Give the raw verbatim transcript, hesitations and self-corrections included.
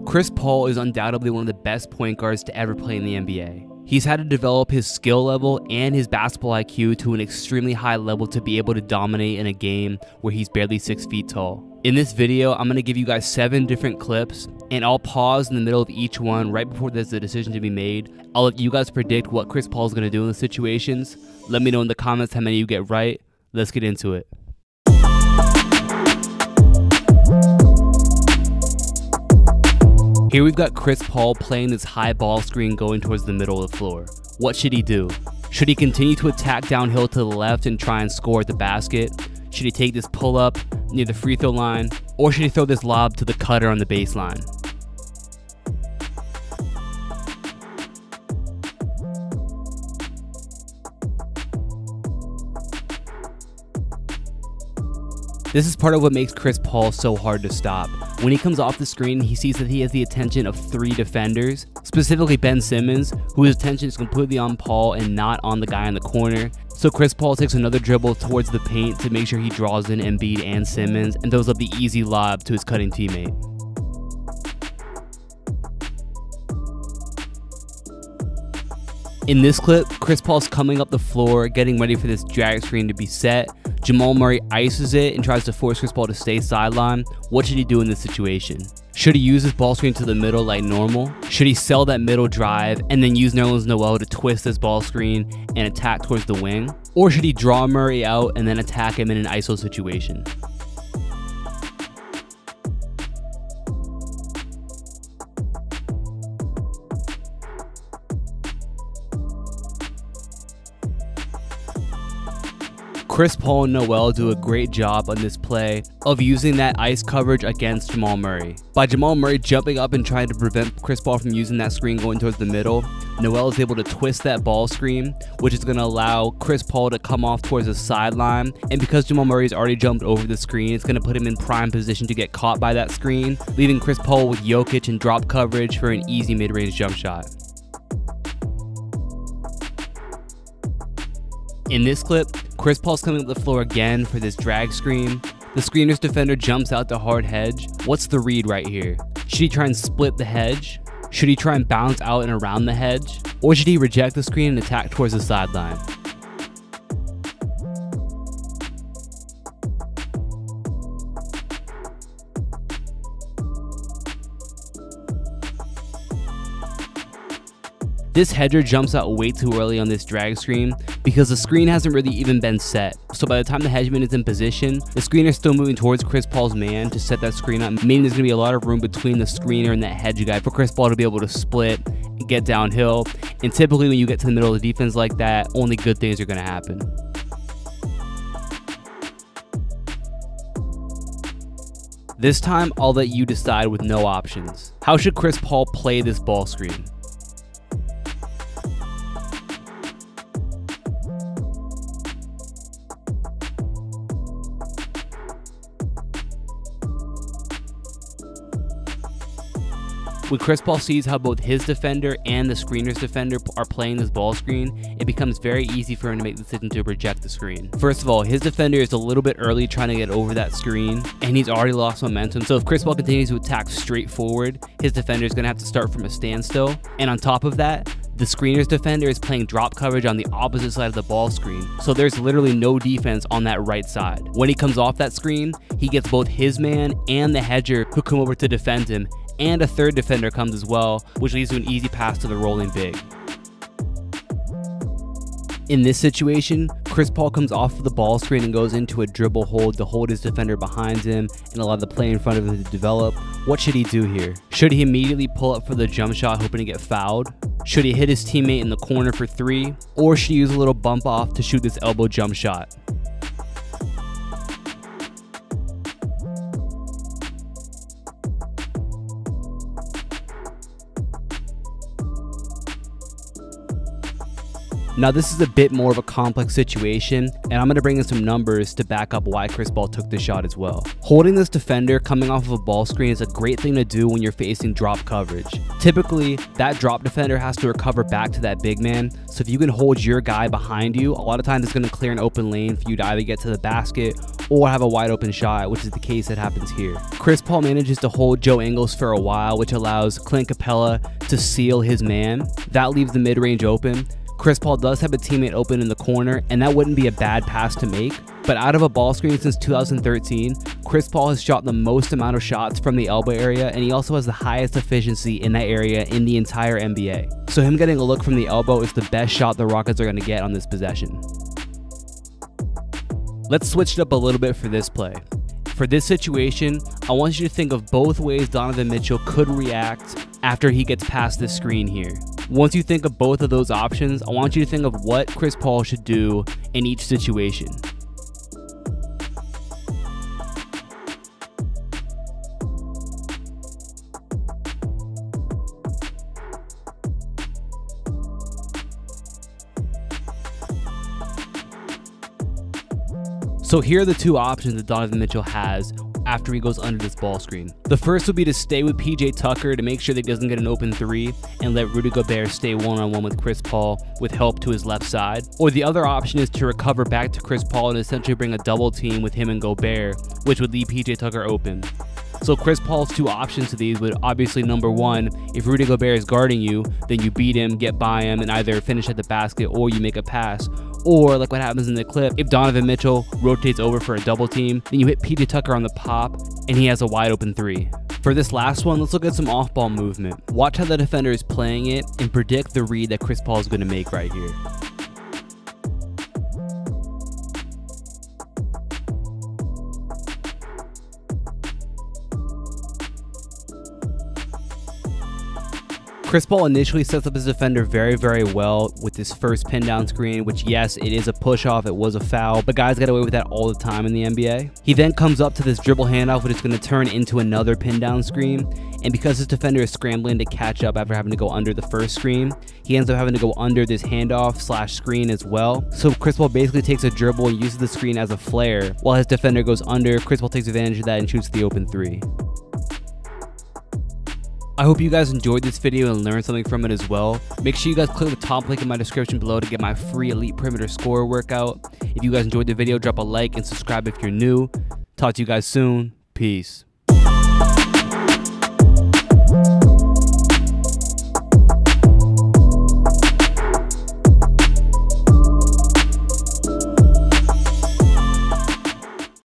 Chris Paul is undoubtedly one of the best point guards to ever play in the N B A. He's had to develop his skill level and his basketball I Q to an extremely high level to be able to dominate in a game where he's barely six feet tall. In this video, I'm going to give you guys seven different clips, and I'll pause in the middle of each one right before there's a decision to be made. I'll let you guys predict what Chris Paul is going to do in the situations. Let me know in the comments how many you get right. Let's get into it. Here we've got Chris Paul playing this high ball screen going towards the middle of the floor. What should he do? Should he continue to attack downhill to the left and try and score at the basket? Should he take this pull-up near the free throw line? Or should he throw this lob to the cutter on the baseline? This is part of what makes Chris Paul so hard to stop. When he comes off the screen, he sees that he has the attention of three defenders, specifically Ben Simmons, whose attention is completely on Paul and not on the guy in the corner. So Chris Paul takes another dribble towards the paint to make sure he draws in Embiid and Simmons and throws up the easy lob to his cutting teammate. In this clip, Chris Paul's coming up the floor, getting ready for this drag screen to be set. Jamal Murray ices it and tries to force Chris Paul to stay sideline. What should he do in this situation? Should he use his ball screen to the middle like normal? Should he sell that middle drive and then use Nerlens Noel to twist this ball screen and attack towards the wing? Or should he draw Murray out and then attack him in an I S O situation? Chris Paul and Noel do a great job on this play of using that ice coverage against Jamal Murray. By Jamal Murray jumping up and trying to prevent Chris Paul from using that screen going towards the middle, Noel is able to twist that ball screen, which is going to allow Chris Paul to come off towards the sideline. And because Jamal Murray's already jumped over the screen, it's going to put him in prime position to get caught by that screen, leaving Chris Paul with Jokic and drop coverage for an easy mid-range jump shot. In this clip, Chris Paul's coming up the floor again for this drag screen. The screener's defender jumps out to hard hedge. What's the read right here? Should he try and split the hedge? Should he try and bounce out and around the hedge? Or should he reject the screen and attack towards the sideline? This hedger jumps out way too early on this drag screen because the screen hasn't really even been set. So by the time the hedgeman is in position, the screener's still moving towards Chris Paul's man to set that screen up, meaning there's going to be a lot of room between the screener and that hedge guy for Chris Paul to be able to split and get downhill. And typically when you get to the middle of the defense like that, only good things are going to happen. This time, I'll let you decide with no options. How should Chris Paul play this ball screen? When Chris Paul sees how both his defender and the screener's defender are playing this ball screen, it becomes very easy for him to make the decision to reject the screen. First of all, his defender is a little bit early trying to get over that screen, and he's already lost momentum. So if Chris Paul continues to attack straight forward, his defender is going to have to start from a standstill. And on top of that, the screener's defender is playing drop coverage on the opposite side of the ball screen. So there's literally no defense on that right side. When he comes off that screen, he gets both his man and the hedger who come over to defend him, and a third defender comes as well, which leads to an easy pass to the rolling big. In this situation, Chris Paul comes off of the ball screen and goes into a dribble hold to hold his defender behind him and allow the play in front of him to develop. What should he do here? Should he immediately pull up for the jump shot hoping to get fouled? Should he hit his teammate in the corner for three? Or should he use a little bump off to shoot this elbow jump shot? Now this is a bit more of a complex situation, and I'm going to bring in some numbers to back up why Chris Paul took the shot as well. Holding this defender coming off of a ball screen is a great thing to do when you're facing drop coverage. Typically, that drop defender has to recover back to that big man, so if you can hold your guy behind you, a lot of times it's going to clear an open lane for you to either get to the basket or have a wide open shot, which is the case that happens here. Chris Paul manages to hold Joe Ingles for a while, which allows Clint Capella to seal his man. That leaves the mid-range open. Chris Paul does have a teammate open in the corner, and that wouldn't be a bad pass to make. But out of a ball screen since two thousand thirteen, Chris Paul has shot the most amount of shots from the elbow area, and he also has the highest efficiency in that area in the entire N B A. So him getting a look from the elbow is the best shot the Rockets are going to get on this possession. Let's switch it up a little bit for this play. For this situation, I want you to think of both ways Donovan Mitchell could react after he gets past this screen here. Once you think of both of those options, I want you to think of what Chris Paul should do in each situation. So here are the two options that Donovan Mitchell has after he goes under this ball screen. The first would be to stay with P J Tucker to make sure that he doesn't get an open three and let Rudy Gobert stay one-on-one with Chris Paul with help to his left side. Or the other option is to recover back to Chris Paul and essentially bring a double team with him and Gobert, which would leave P J Tucker open. So Chris Paul's two options to these would obviously, number one, if Rudy Gobert is guarding you, then you beat him, get by him, and either finish at the basket or you make a pass. Or like what happens in the clip, if Donovan Mitchell rotates over for a double team, then you hit P J Tucker on the pop and he has a wide open three. For this last one, let's look at some off-ball movement. Watch how the defender is playing it and predict the read that Chris Paul is going to make right here. Chris Paul initially sets up his defender very, very well with this first pin down screen, which yes, it is a push off, it was a foul, but guys get away with that all the time in the N B A. He then comes up to this dribble handoff, which is going to turn into another pin down screen, and because his defender is scrambling to catch up after having to go under the first screen, he ends up having to go under this handoff slash screen as well. So Chris Paul basically takes a dribble and uses the screen as a flare, while his defender goes under. Chris Paul takes advantage of that and shoots the open three. I hope you guys enjoyed this video and learned something from it as well. Make sure you guys click the top link in my description below to get my free Elite Perimeter Scorer workout. If you guys enjoyed the video, drop a like and subscribe if you're new. Talk to you guys soon. Peace.